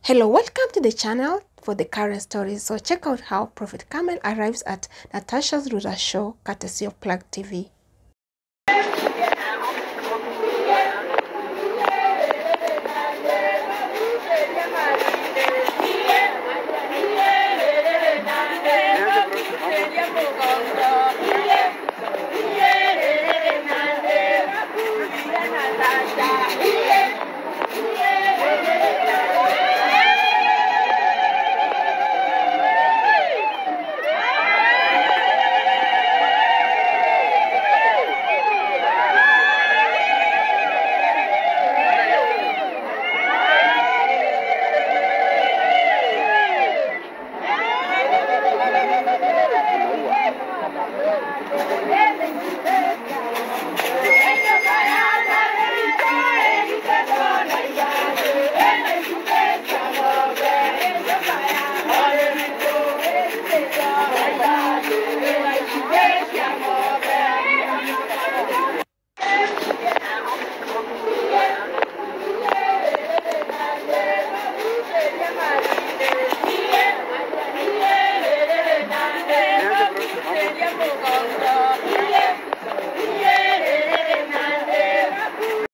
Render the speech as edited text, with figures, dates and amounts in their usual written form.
Hello, welcome to the channel for the current stories. So check out how Prophet Kamel arrives at Natasha's Rural Show, courtesy of Plug TV.